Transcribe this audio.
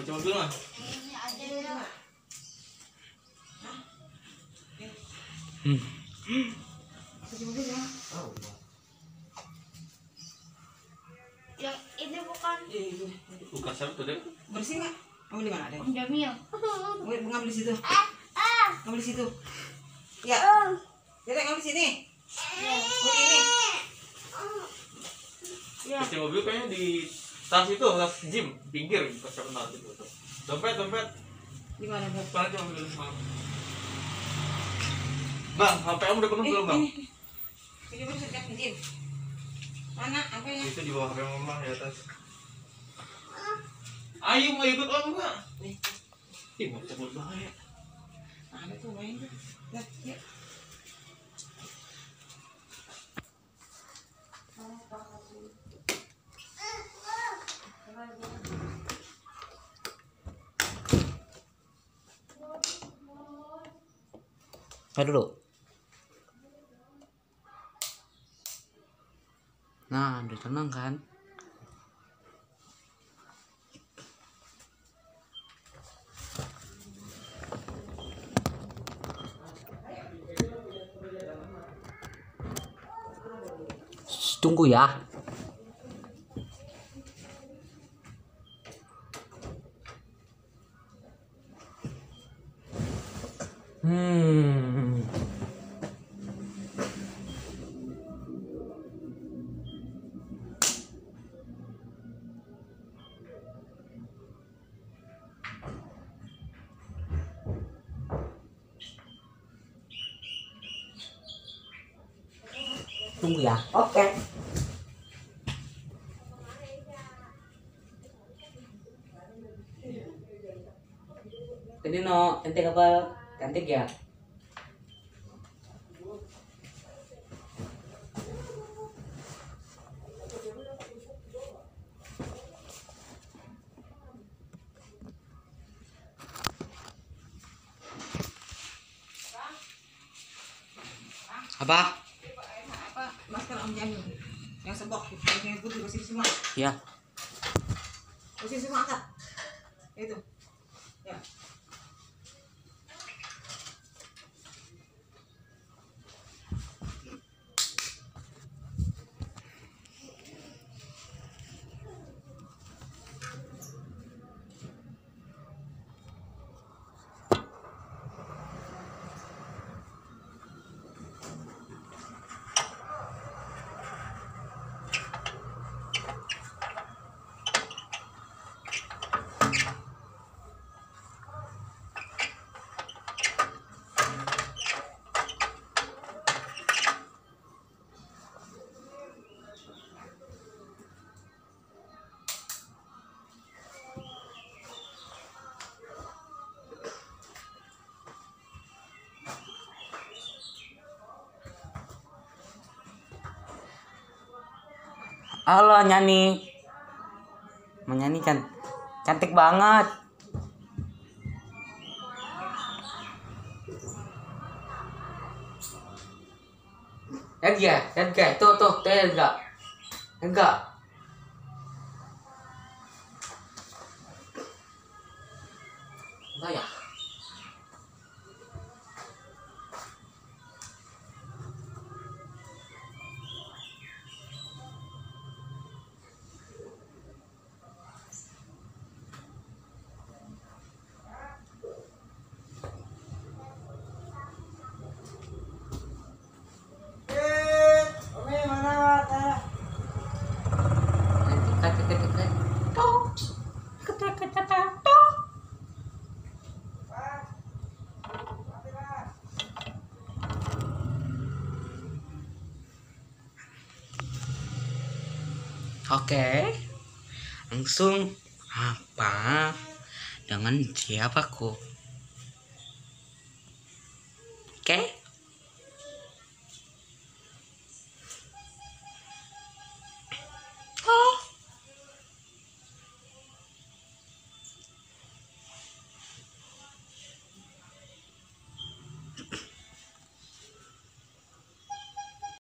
Kunci mobil mah. Ini aja ya. Kunci mobil ya. Oh. Yang ini bukan Bukan siapa tuh, Dek? Bersih nggak? Kamu di mana, Dek? Om Jamil. Ngambil di situ. Ngambil di situ. Ya. Jadi ngambil sini. Oh ini. Ya. Kunci mobil kayaknya di tas itu, tas gym, pinggir pas kenal itu. Dompet. Di mana, Dek? Mana cuma mobil semalam. Bang, HP kamu udah penuh belum, Bang? Ini bersih kan izin. Mana? Apa ya? Itu di bawah HP mama di atas. Ayo mau ikut om nggak? Nih. Ih, mau cabut bahaya. Ada tuh main tuh. Nah, ya. Ayo dulu. Nah, udah tenang kan? Shh, tunggu ya. Tunggu ya. Oke. Ini no, cantik apa? Cantik ya? Apa? Apa? Masker Om Jamil. Yang sebok, yang putih bersih semua. Ya. Bersih semua angkat. Itu. Ya. Halo nyanyi. Menyanyi kan cantik banget. Lihat ya, tuh, enggak. Enggak. Enggak ya. Oke, langsung apa dengan siapaku?